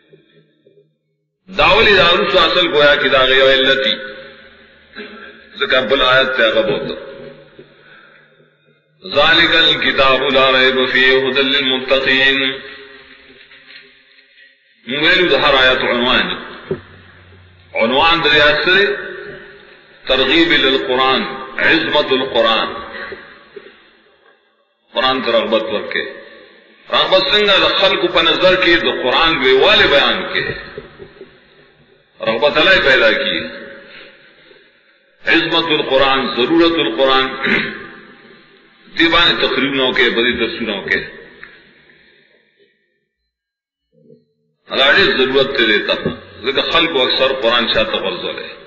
داولی دارو سو اصل گویا کی دا غیو علتی ذکر بل آیت تے غبوت ذالک الکتاب لا ریب فیہ ھدی للمتقین مویلو دہر آیت عنوان در اثر ترغیب للقرآن عظمت القرآن قرآن تر رغبت ورکے رغبت سنگا خلق پا نظر کی دو قرآن ویوال بیان کے رغبت علیہ پیدا کی عظمت القرآن ضرورت القرآن دیوان تقریبوں کے بڑی درسونوں کے اللہ ضرورت تے دیتا لیکن خلق و اکثر قرآن شاہ تغرزل ہے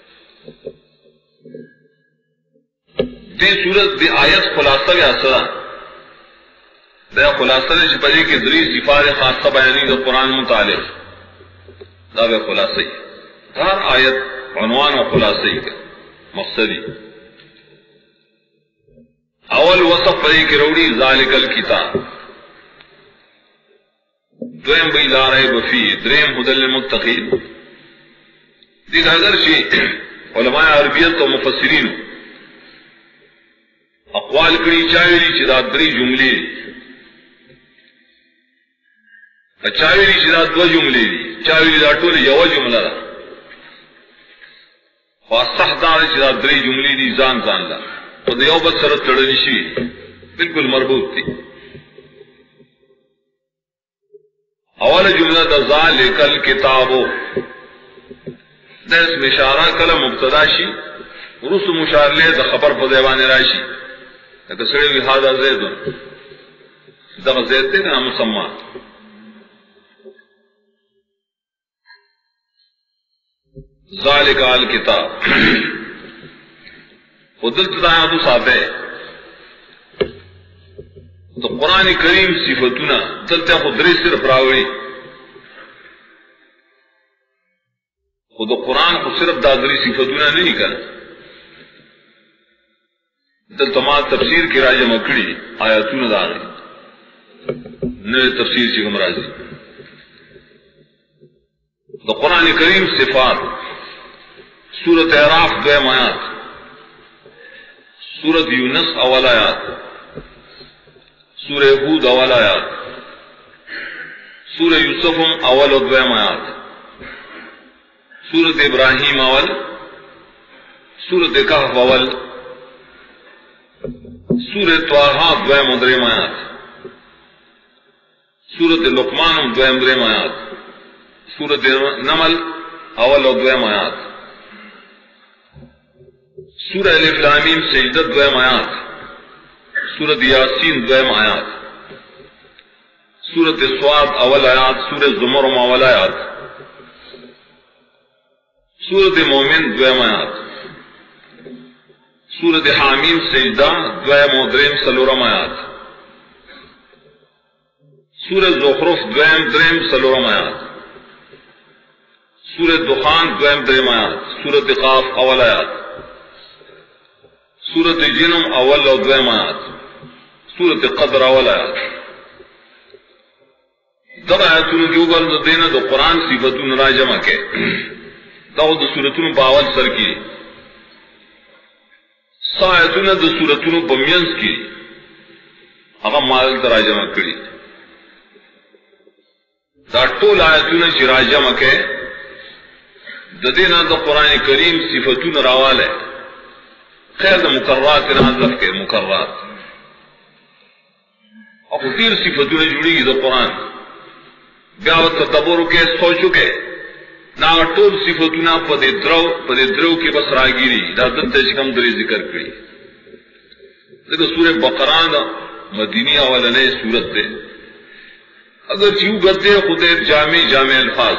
دی صورت دی آیت خلاصہ یا اثرہ دیا خلاصہ نے شپری کی دری صفات خاصہ بیانی دا قرآن متعلق دا بے خلاصہ ہی ہر آیت عنوان و خلاصہ ہی کا مقصدی اول وصف پری کی روڑی ذالک الکتاب دویم بی لا ریب فیہ دریم ھدی للمتقین دیکھ اگر شی علماء عربیت و مفسرین اقوال کری چاویلی چی دا دری جملی چاویلی چی دا دو جملی دی چاویلی دا طول یو جملہ دا خواستح دار چی دا دری جملی دی زان زان دا و دا یو بس سرط تڑنشی بالکل مربوط تھی اول جملہ دا ذالک الکتابو دا اس مشارہ کل مبتدا شی رسو مشار لے دا خبر پا دیوان راشی لیکن سڑے وی حادا زیدن دا زید تے نا مسمع ذالک الکتاب خودلت دایاتو ساتے تو قرآن کریم صفتنا دلتا خدری صرف راوڑی خود قرآن کو صرف دادری صفتنا نہیں کرنا دل تمام تفسیر کی راجہ مکڑی آیاتون داری نئے تفسیر سے گمراضی تو قرآن کریم صفات سورت اعراف دویم آیات سورت یونس اول آیات سورہ ہود اول آیات سورہ یوسف اول و دویم آیات سورت ابراہیم اول سورت کہف اول سورت طٰہٰ دویم و دریم آیات سورت لقمان دویم دریم آیات سورت نمل اول و دویم آیات سورہ الف لام میم سجدہ دویم آیات سورت یاسین دویم آیات سورت صاد اول آیات سورت زمر اول آیات سورت مومن دویم آیات سورت حامیم سجدہ دویم و دریم سلورم آیات سورت زخرف دویم دریم سلورم آیات سورت دخان دویم دریم آیات سورت قاف اول آیات سورت جنم اول و دویم آیات سورت قدر اول آیات در آیاتون کی اوگر دینا دو قرآن صفتون را جمع کے دو سورتون باول سر کی سا آیاتون دو سورتون بمینس کی اگر مال در جمع کری دا طول آیاتون چی را جمع کے دینا دو قرآن کریم صفتون راوال ہے خیر دا مقررات نازف کے مقررات اور دیر صفتوں نے جڑی گی دا قرآن بیاوت تدبر کے سوچو کے نا ٹول صفتوں پدے درو کی بس راگیری دا دلتے شکم دری ذکر کری لیکن سورہ بقران مدینی والا نئے سورت دے اگر چیو کرتے خودے جامع الفاظ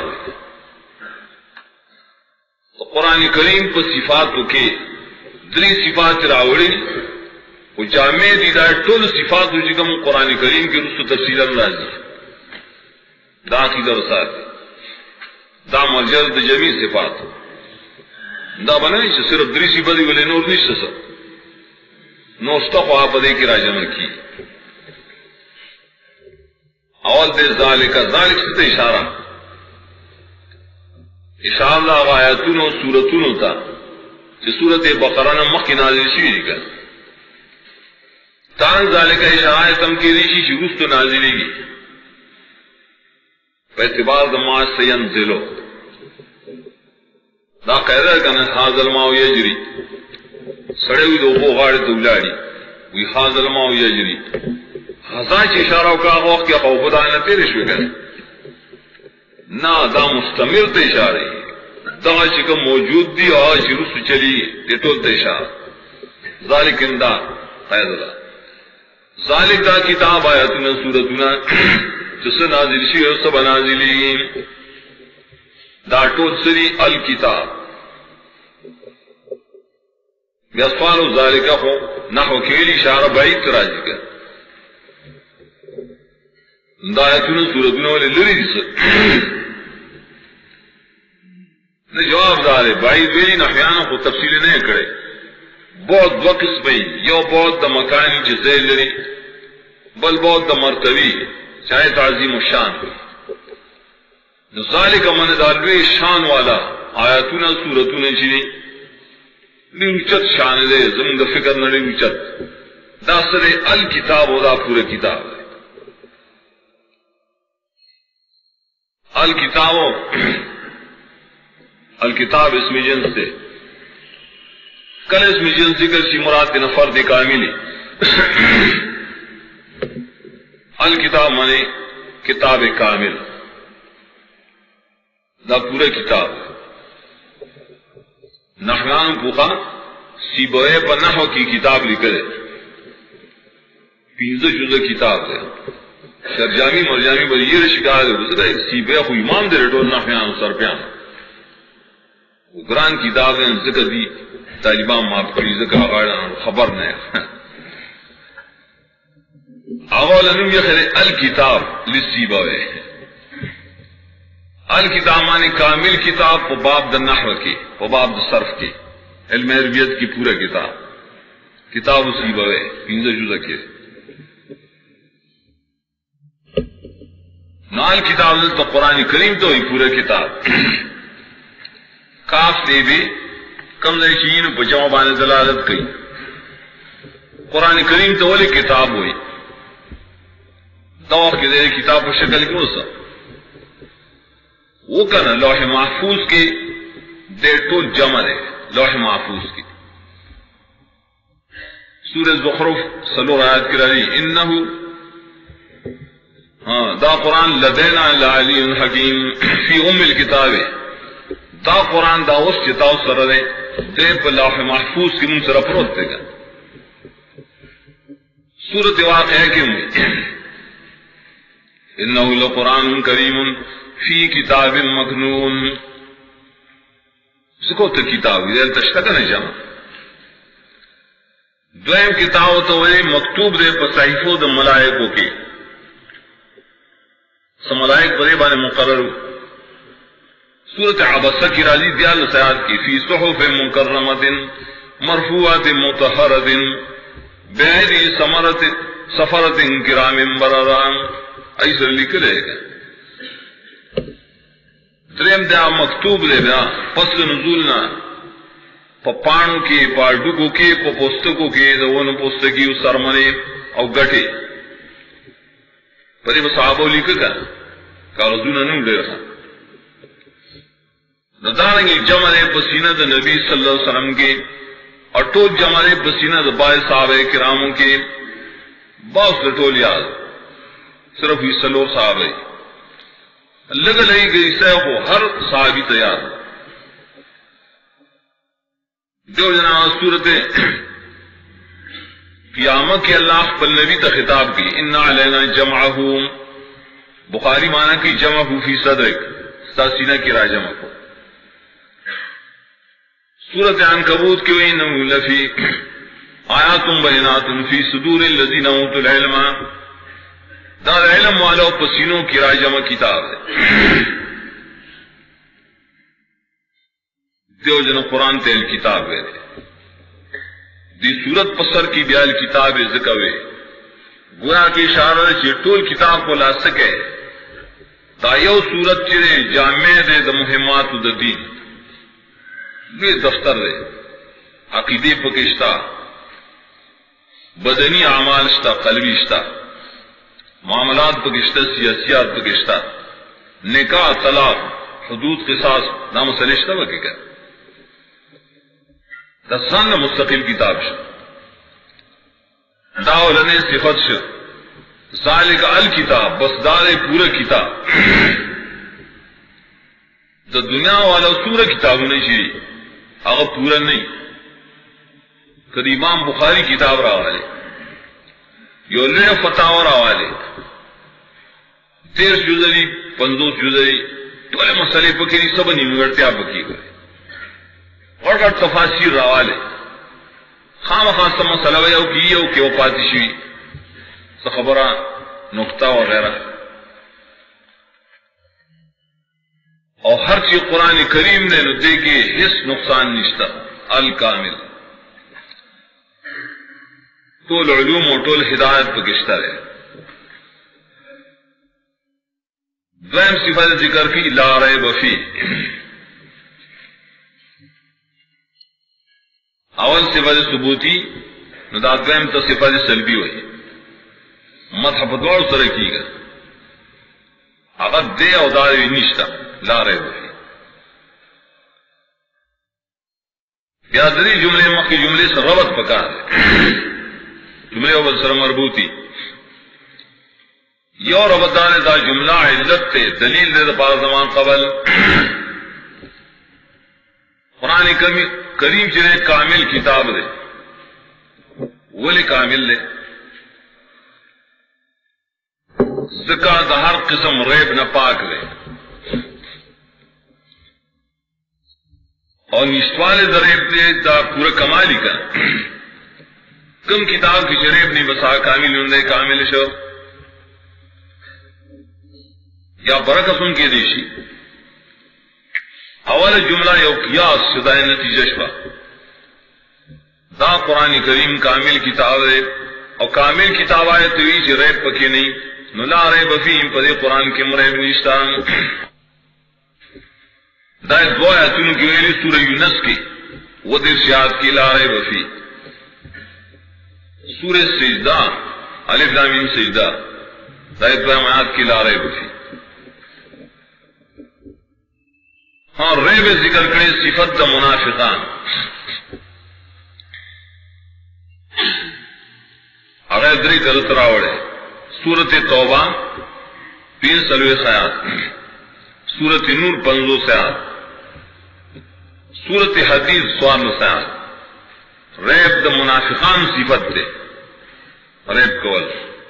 تو قرآن کریم پر صفاتوں کے دری صفات راوڑی وہ جامع دیدہ ٹول صفات جگم قرآن کریم کی رسو تفصیل راضی دا کی درسات دا مرجز دا جمیع صفات دا بنائی سے صرف دری صفاتی ولی نور نشت سا نوستا خواہ پدے کی راجمہ کی اول دے ذالک سے اشارہ اشارہ آیاتونو سورتونو تا چې سورت بقرہ نه مخکې نازل شوي دي که تان ذالک اشارہ تمکیدی شي چې وروسته نازلېږي په اعتبار د ما سینزلو دا قاعده ده کنه هاذا الماء یجری سړی وي د اوبو غاړې ته ولاړي وي هاذا الماء یجری هذا چې اشاره وکړه هغه وخت کې اوبو دانه تېرې شوې که نه دا مستمر ته اشاره دا چې کوم موجود دی او چې رسو چلی دې ټول ته اشاره ذالک اندا قاعده ده ذالک دا کتاب آیاتونه سورتونه چې څه نازل شي او څه نازلې دا ټول سری الکتاب بیا سوالو ذالک خو نحو کې اشاره بعید راځي که دا آیاتونه سورتونه ولې لري دي جواب دار بعید ویلی نحیانو کو تفصیل نہیں کرے بہت دو قسمی یو بہت دا مکانی چی زیل لری بل بہت دا مرتبی چاہے تعظیم و شان ذالک من دالوی شان والا آیاتونا سورتونا چینی لیوچت شان دے زمین دا فکر نہ لیوچت دا سر الکتاب و دا پورا کتاب الکتاب الکتاب اسم جنس سے کل اسم جنس ذکر سی مراد کے نفر دے کاملی الکتاب مانے کتاب کامل دا پورا کتاب نحوان پوخا سیبوئے پر نحو کی کتاب لکھے پینزہ جزء کتاب ہے سرجامی مرجامی بر یہ رشکار ہے سیبوئے خو امام دے رٹو نحوان سر پیان قرآن کتاب نے ذکر دی طالبان معاف کری ذکر خبر نہیں اولا نم یخر الکتاب لسیبوئے الکتاب مانے کامل کتاب و باب دا نحو کی و باب دا صرف کی علم عربیت کی پورا کتاب کتاب سیبوئے پینزہ جزء کے نال کتاب تو قرآن کریم تو ہی پورا کتاب کاف دے بھی کم نشین بچاؤ بانے دلالت کی قرآن کریم تو ولی کتاب ہوئی دور کے دے کتاب کو شکل کیوں سا وہ کہنا لوح محفوظ کے دے ٹول جمع ہے لوح محفوظ کی سورہ زخرف صلو آیات کرا دی انہو دا قرآن لدینا لعلی حکیم فی ام الکتاب دا قرآن دا اس چتاو سر دے دے پر لوح محفوظ کی من سر پروت دے گا سورت واقعہ کی ہوئی انہو لقرآن کریم فی کتاب مکنون سکو تا کتاب دیر تشتکا نہیں جانا دویم کتاب تو وہی مکتوب دے پر صحیفوں دا ملائکوں کی سملائک بڑے بانے مقرر سورت عبسہ کی راضی دیال سیاد کی فی صحف مکرمت مرفوعات مطہرت بیدی سفرت کرام برران ایسا لکھ لے گا دریم دیا مکتوب لے بیا فصل نزولنا پا پانو کی پا ڈکو کی پا پوستکو کی دون پوستکی سرمنے او گٹے پری بصحابو لکھ گا کاغذونا نم لے رہا ندارنگی جمع پسینہ دا نبی صلی اللہ علیہ وسلم کے اور ٹول جمع پسینہ دا بائی صحابہ کراموں کے باس دا ٹول یاد صرف ہی سلور صحابہ لگ لئی گئی سہ کو ہر صحابی تیار جو جناب صورت قیامت کے اللہ پر نبی تا خطاب کی انا علینا جمعہ بخاری معنی کی جمع فی صدرک سینہ کی راہ جمع کو سورت عنکبوت کی وئی نمو لفی آیات بینات فی صدور الذین اوتوا العلم دار علم والوں پسینوں کی راہ جمع کتاب ہے دیو جن قرآن تیل کتاب ہے دی صورت پسر کی بیال کتاب ذکر ہے گویا کی اشارہ چی ٹول کتاب کو لا سکے دا یو صورت چرے جامع دے دا مہمات دا دین یہ دفتر دے عقیدے پکشتا بدنی اعمال شتا قلبی شتا معاملات پکشتا سیاسیات پکشتا نکاح طلاق حدود قصاص نام سلشتا بکی کر دسان مستقل کتاب شتا داولن صفت شتا ذالک الکتاب بس دار پورا کتاب دا دنیا والا سورہ کتاب نہیں چاہیے اگر پورا نہیں کدی امام بخاری کتاب راوالے یو لڑ فتاوا راوالے 13 جزری 50 جزری تولے مسئلے پکیری سب نیمگڑتیا پکی گئے اور تفاسیر راوالے خام خاص مسئلہ ویو کی یو کہ وہ پاتی شوی خبرہ نقطہ وغیرہ اور ہر چیز قرآن کریم نے دے کے حص نقصان نشتا الکامل طول علوم و طول ہدایت پکشتا رہے. دویم صفت ذکر کی لا ریب فی. اول صفت ثبوتی ندا دویم تا صفت سلبی ہوئی مذہب دوڑ سر کی گا اگر دے او داروی نشتا لا ریب فی. بیادری جملے مخی جملے سے ربط پکار ہے جملے اول سر مربوطی یو ربط دانے دا جملہ علت تے دلیل دے دا پار زمان قبل قرآن کریم چنے کامل کتاب دے ولی کامل دے ذکر دا ہر قسم ریب نہ پاک دے اور نشتوالے دا ریب دے دا پورا کمالی کا کم کتاب کی شریب نہیں بسا کامل ہوندے کامل شو یا برکت سن کے دیشی اول جملہ یو قیاس شدائے نتیجہ شوا دا قرآن کریم کامل کتاب ہے اور کامل کتاب آئے توی چی ریب پکی نہیں نو لا ریب فیم پدے قرآن کے مریب نشتان دا دو آیتونو کی ویلی سورہ یونس کی وہ در شہاد کی لا ریب فی سورہ سجدہ الف لام میم سجدہ دا دو آیات کی لا ریب فی. ہاں ریب ذکر کرے صفت دا منافقان اگر دری درست راوڑے سورت توبہ 3 آیات سورت نور 50 آیات سورت حدیث 100 آیات ریب دا منافقان صفت دے ریب کول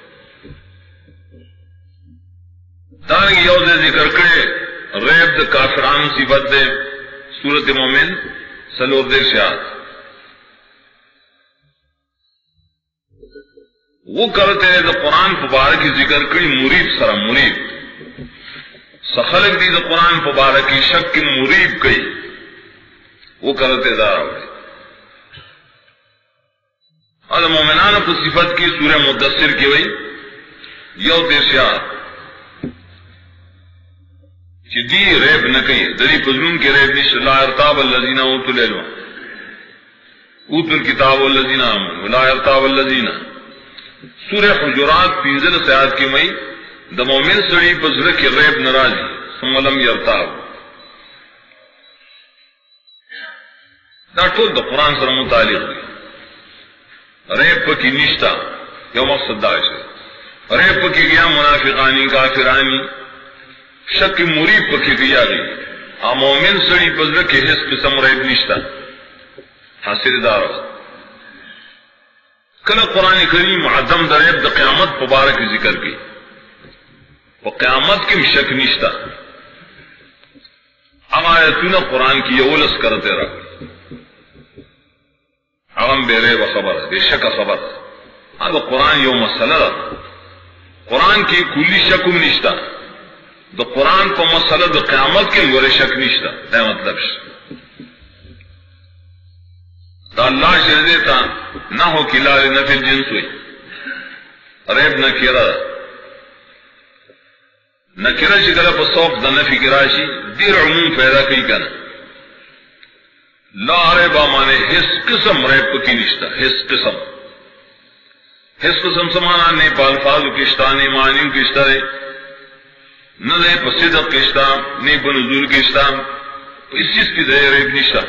دانگی یوزے ذکر کرے ریب دا کافران صفت دے سورت مومن 100 آیات وہ کرتے ہیں دا قرآن مبارکی ذکر کری مریب سرا مریب سخلق دی دا قرآن مبارکی شک کی مریب کئی وہ کرتے دارا ہوئے اور مومنان کو صفت کی سورہ مدثر کی ہوئی یو دیشیات چی دی ریب نہ کئی دری پزنون کے ریب نش لا ارتاب اللذین اوتو لیلو اوتو الکتاب اللذین آمن لا ارتاب اللذین. سورہ حجرات 15 آیات کی مئی دا مومن سڑی بزرگ کی ریب نراجی ثم لم یرتاب دا ٹول دا قرآن سر متعلق دی ریب پکی نشتا یو مقصد داش ریب پکی گیا منافقانی کافرانی شک مریب پکی گیا گئی مومن سڑی بزرگ کی حس قسم ریب نشتا حاصل دارو. کل قرآن کریم عدم دریب دا قیامت مبارک ذکر کی وہ قیامت کی شک نشتا اب آیتون قرآن کی یولس کرتے رہا اغم بے ریب خبر بے شک خبر اب قرآن یو مسئلہ رہا قرآن کی کلی شکم نشتا دا قرآن کو مسئلہ دا قیامت کے لئے شک نشتا دا مطلب شتا دا اللہ شر دیتا نہ ہو کلال نفل جنس ہوئی ریب نہ کیرا نکره چې کله په سوق د نفي کې راشي ډېر عموم پیدا کوي کنه. لا ریب مانے هیڅ قسم ریب پکې نشته. هیڅ قسم سمانا نه په الفاظو کې شته نه معنی کې شته نه ده په صدق کې شته نه په نزول کې شته په هیڅ چیز کې ځای ریب نشته.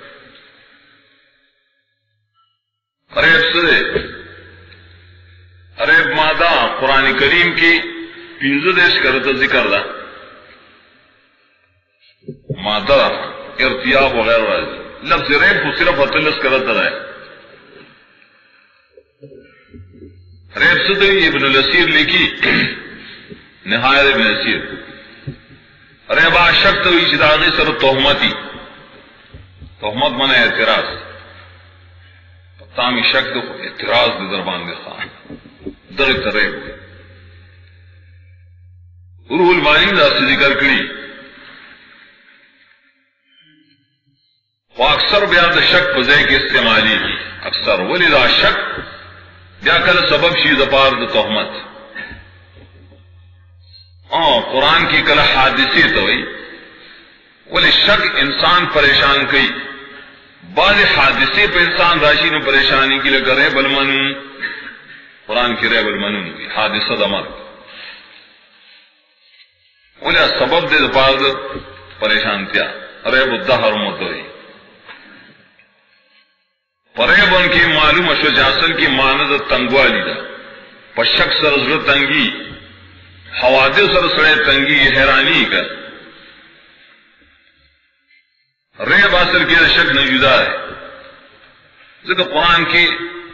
ریب څه ده؟ ریب ماده قرآن کریم کې 15 کرته ذکر ده ماده ارتیاب وغیرہ راځي. لفظ ریب کو صرف 38 کرتا ہے. ریب صدری ابن الاسیر لکھی نہایت ابن الاسیر ریبا شک تو اجدادی سر تہمتی تہمت مانا اعتراض تامی شک تو اعتراض دے دربان دے خواہ درک ریب روح المعانی دا سے ذکر کری وہ اکثر بیا دا شک پزے کے استعمالی کی اکثر ولی دا شک بیا کل سبب شی دپار دا تہمت قرآن کی کل حادثی تو ولی شک انسان پریشان کئی بعض حادثے پہ انسان راشی نے پریشانی کی لگا ریب المنون قرآن کی ریب المنون کی حادثہ دمر ولی سبب دے دپار دا پریشان تیا ریب الدہر متوئی پریب ان کی معلوم اشو جاسل کی ماند تنگوالی دا پشک سرزر تنگی حوادث سر سڑے تنگی حیرانی کا ریب اصل کی شک نہ جدا ہے. ذکر قرآن کی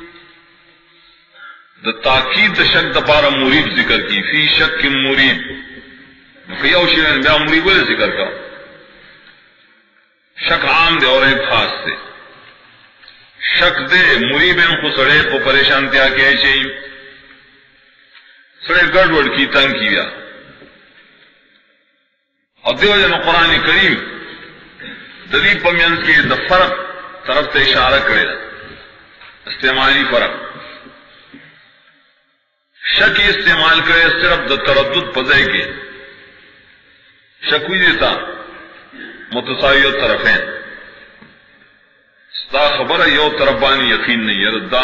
دا تاکید شک دا پارا مریب ذکر کی فی شک کی مریب یو شیئن بیا مریب والے ذکر کا شک عام دے اور ایک خاص دے شک دے مریب ان کو سڑے کو پریشان تیا کہ چاہیے سڑے گڑبڑ کی تنگ کیا اور دیو جن قرآن کریم دلیل پمینس کے دا فرق طرف تے اشارہ کرے استعمالی فرق شک استعمال کرے صرف دا تردد پزے کے شکوی دیتا متساویت طرفین ستا خبر یو طرفانی یقین نہیں ہے دا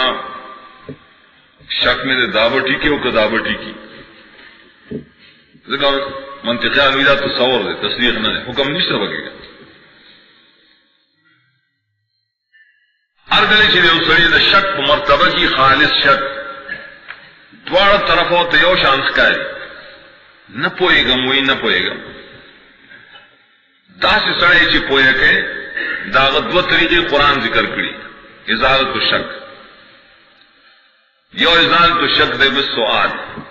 شک میں دے دابٹی کی او کدابٹی کی ذکر منطقی آنویدہ تصور دے تصدیق نہ دے حکم نہیں سر بگے گا ہر گلے چلے اس سڑی دا شک مرتبہ کی خالص شک دوارا طرف ہوتا یو شانس کا ہے نہ پوئے گا موئی نہ پوئے گا دا سے سڑے چی پوئے کے داغت دو طریقے قرآن ذکر کری ازالت و شک یو ازالت و شک دے بس سوال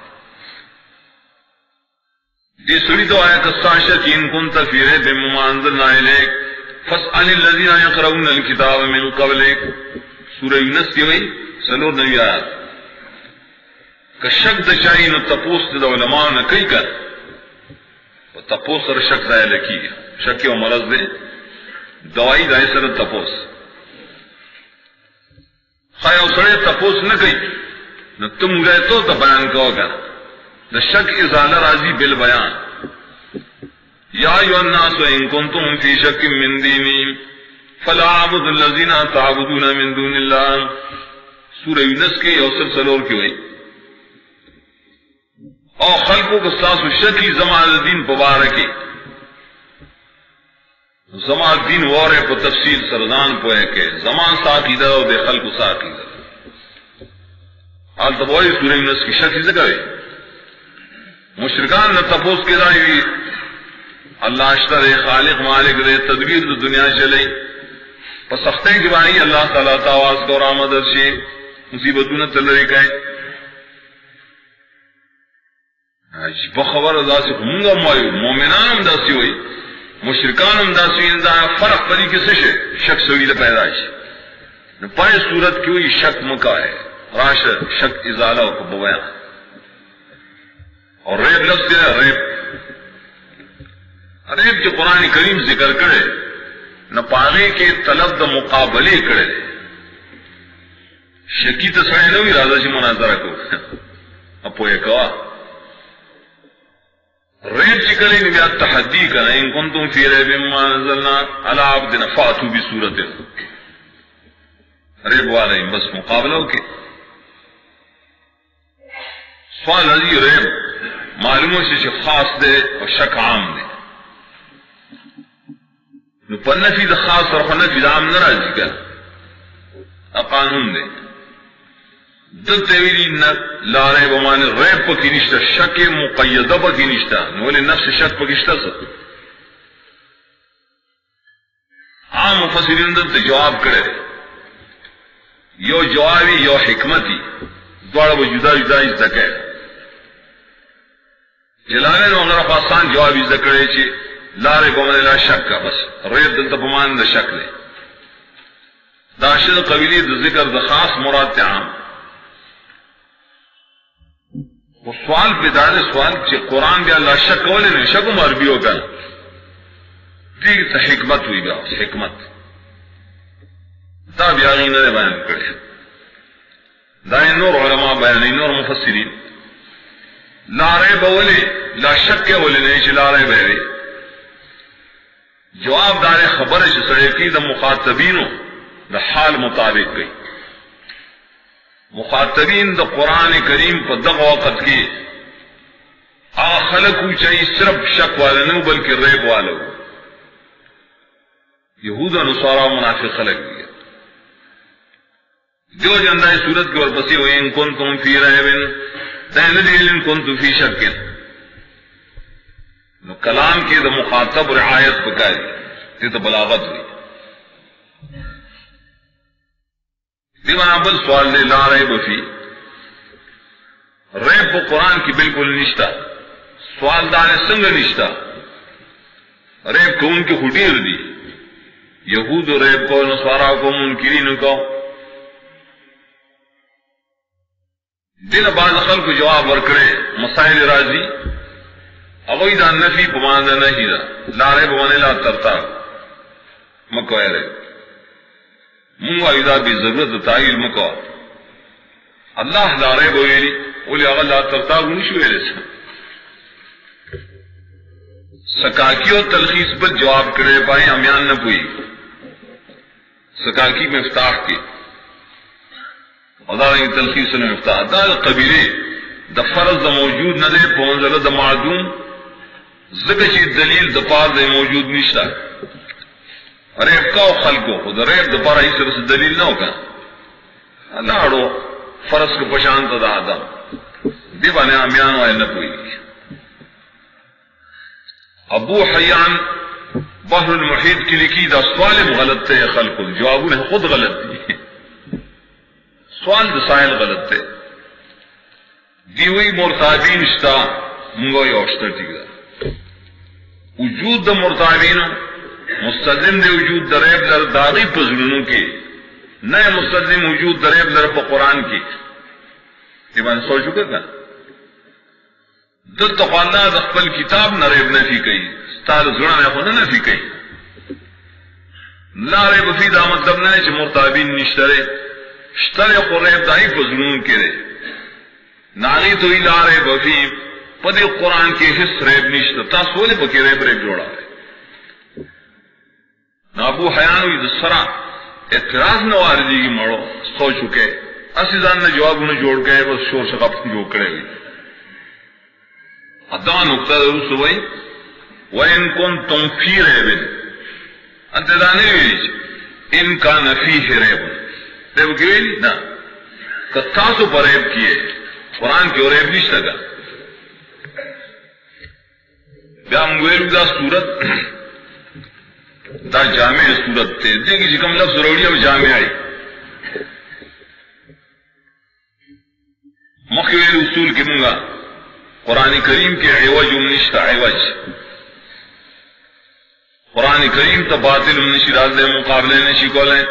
دی سڑی تو آیا کستاشت ان کنت فی ریب مما انزلنا الیک فاسأل الذین یقرؤون الکتاب من قبلک سورہ یونس کی ہوئی سلور نوی آیات کہ شک دا چاہی نو تپوس دا علماء نے کئی کر تپوس سر شک دا لکی شک و مرض دے دوائی دائی سر تپوس خواہ او سڑے تپوس نہ کئی نہ تم گئے تو بیان کہو گا نہ شک ازالہ راضی بالبیان یا ایھا الناس ان کنتم فی شک من دینی فلا اعبد الذین تعبدون من دون اللہ سورہ یونس کے اوسط سلور کی ہوئی اور خلقوں کو ساس و شکی زمان دین مبارکی زمان دین وارے کو تفصیل سردان پوئے کے زمان ساتھی در دے خلق ساتھی در آل تبوئی سورہ یونس کی شکی ذکر ہے مشرکان نہ تپوس کے دائی اللہ اشتر خالق مالک دے تدبیر دو دنیا چلے پس اختیں کی بانی اللہ تعالیٰ تاواز کو رامد ارشی مصیبتوں نے تل رہی کہیں بخبر دا سے ہونگا مایو مومنان ہم دا سی ہوئی مشرکان ہم دا سی دا فرق پری کسی شک سویل پیدائش پائے صورت کی ہوئی شک مکا ہے راش شک ازالہ کو بویا اور ریب لفظ کیا ہے ریب ریب جو قرآن کریم ذکر کرے نہ پانے کے طلب دا مقابلے کرے شکی تو سڑے نوی راضا جی مناظرہ کو اپو یہ کہا ریب چکلی نبی تحدی کرنا ان کنتم فی ریب مما نزلنا علی عبدنا فاتوا بسورت ریب والا بس مقابلہ کے سوال عزیز ریب معلوموں سے خاص دے اور شک عام دے نو پر نفی دا خاص اور نفی دا عام نراضی کا قانون دے دل تیویلی لا ریب مانے ریب پا کی نشتا شک مقیدہ پا کی نشتا نولی نفس شک پا کشتا سا عام مفسرین دل تے جواب کرے یو جوابی یو حکمتی دوارا وہ جدا جدا ازدہ کہے جلالین وغیرہ خواستان جواب ازدہ کرے چھے لا ریب مانے لا شک کا بس ریب دل تا پمان دا شک لے داشد قبیلی دا ذکر دا خاص مراد تے عام وہ سوال پہ دارے سوال کہ قرآن بیا اللہ شک کولے نہیں شک عربی ہوگا دیکھ حکمت ہوئی بیا حکمت دا بیا غین نے بیان کرے دائیں نور علماء بیان نور مفسرین لا ریب اولے لا شک اولے نہیں چھ لا ریب ہے جواب دارے خبر ہے سڑے کی دا مخاطبینوں دا حال مطابق گئی مخاطبین دا قرآن کریم پا دغ وقت کی خلقو چاہیے صرف شک والا نہیں بلکہ ریب والا ہو یہود و نصارا منافق خلق دیا جو جندہ صورت کی ورپسی ہوئی ان کنتم فی ریبن تہندیل ان کنتم فی شکن نو کلام کی دا مخاطب رعایت بکای تی تا بلاغت ہوئی دیوانا بل سوال لے لا ریب فی ریب کو قرآن کی بالکل نشتا سوال دانے سنگ نشتا ریب کو ان کی خٹیر دی یہود و ریب کو نصارا کو منکرین کو دل بعض خل کو جواب ورکڑے مسائل راضی اگوی دا نفی پماندہ نہیں دا لا ریب وانے لا ترتا مکوئے ریب منگو ایدہ بھی ضرورت تعیل مکو اللہ لا ریب ویلی اولی اغل لا ترتاغ نشو ویلے سکاکی و تلخیص پر جواب کرے پائیں امیان نہ پوئی سکاکی میں افتاح کی خدا رہی تلخیص نے افتاح دا قبیلے دا فرض دا موجود نہ دے پونزر دا معدوم زکشی دلیل دا پار دے موجود نشتا ریب کا خلقو خود ریب دا پارا اس طرح سے دلیل نہ ہوگا لاڑو فرض کو پشانت دا آدم دیوانے آمیان وائے نہ کوئی ابو حیان بحر المحیط کی لکھی دا سوال غلط تے خلقو جوابوں نے خود غلط دی سوال دا سائل غلط تے دیوئی مرتابین شتا منگوئی اوشتر تیگا وجود دا مرتابین مستلزم دے وجود دریب لر داغی پزرنوں کی نئے مستلزم وجود دریب لر پا قرآن کی یہ میں نے سوچ چکا تھا دل تقوانا دخل کتاب نریب نفی کئی ستار زران اخونا نفی کئی لا ریب فی دا مطلب نئے چھ مرتابین نشترے شترے قریب دائی پزرنوں کی رے ناغی توی لا ریب فی پدی قرآن کی حص ریب نشتر تا سولے پکی ریب جوڑا رے ابو حیانوی دسرا اعتراض نہ واردی کی مڑو سو چکے اسیزان نے جواب انہیں جوڑ گئے بس شور شقب جو کرے گئی ادا نقطہ درست ہوئی وَإِن كُنتُمْ فِي رَيْبٍ انت دانے ویلیچ ان کا نفی ہے ریب ریب کی ویلی نا کتاسو پر ریب کیے قرآن کی اور ریب نیش لگا بیا مگویلو دا صورت دا جامع صورت تے دیکھیں جی کم لفظ روڑی اب جامع آئی مخیویل اصول کی منگا قرآن کریم کے عوج امنشتا عوج قرآن کریم تا باطل امنشی راز دے مقابلے نشی کو لیں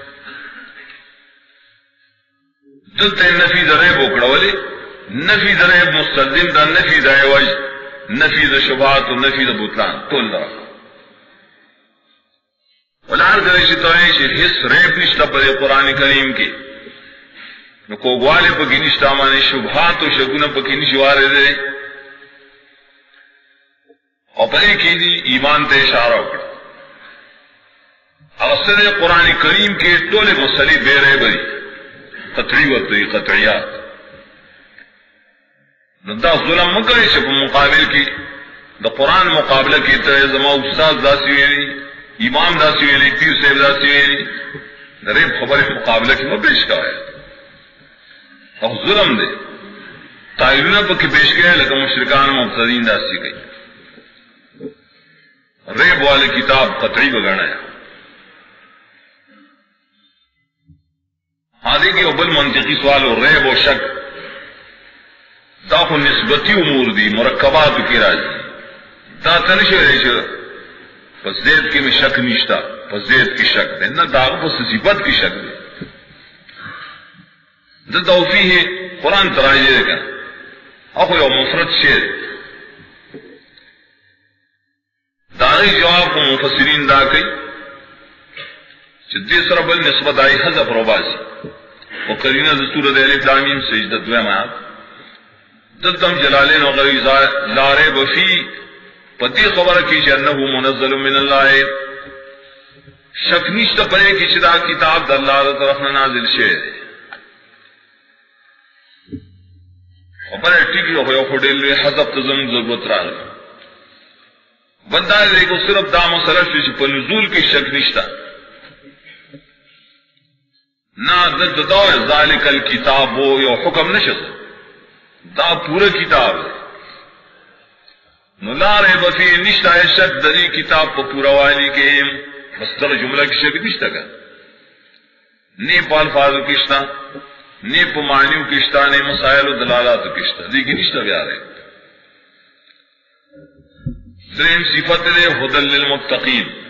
دلتے نفی ذریب اکڑا ولی نفی ذریب مستلزم دا نفی دا عوج نفی دا شبہات و نفی دا بطلان تول دا ولار کرے شتوئے چھ حص ریب نشتا پر قرآن کریم کی نکو گوالے پا کی نشتا مانے شبہات و شکونا پا کی نشوارے دے اور پہلے کی دی ایمان تے اشارہ اکڑا اکثر قرآن کریم کے ٹولے مسئلے بے رہے بری قطعی وطعی قطعیات دا ظلم مکرے شب مقابل کی دا قرآن مقابلہ کی طرح زما استاد داسی ویلی امام داسی ویلی پیر صاحب داسی ویلی ریب خبر مقابلہ کی میں پیش کا ہے اور ظلم دے تعلیمہ پا کی پیش گئے لیکن مشرکان مبتدین داسی گئی ریب والے کتاب قطعی بگانا ہے آدھے کے ابل منطقی سوال ہو ریب و شک دا خو نسبتی امور دی مرکبات کی راجی دا تنشو ریشو پس زید کی میں شک نشتا پس زید کی شک دے نا دا پس صفت کی شک دے دا دوفی ہے قرآن تراجی دے کنا اخو یو مفرد شیر داغی جواب کو مفسرین دا کئی چدی سر بل نسبت آئی حضب رباسی و کرینہ دستور دے الاسلامین سجدت دوے معاب دلتم جلالین و غریضہ لارے بفی پتی خبر کی انہو منزل من اللہ شک نشت پڑے کی چدا کتاب دا اللہ دا طرفنا نازل شیر خبر ٹھیک ہو گیا خودیل حضب تزم ضرورت را بندہ ہے کو صرف دا مسئلہ شوشی پر نزول کی شک نشتا نا دا ذالک الکتاب ہو یا حکم نشد دا پورا کتاب ہے نلا رہے بفی نشتا ہے شک دری کتاب پا پورا والی کے مصدر جملہ کی شک نشتا کا نی پال فاظو کشتا نی پا معنیو کشتا نی مسائل و دلالاتو کشتا دیکھی نشتا بیا رہے درہم صفت لے حدل للمتقین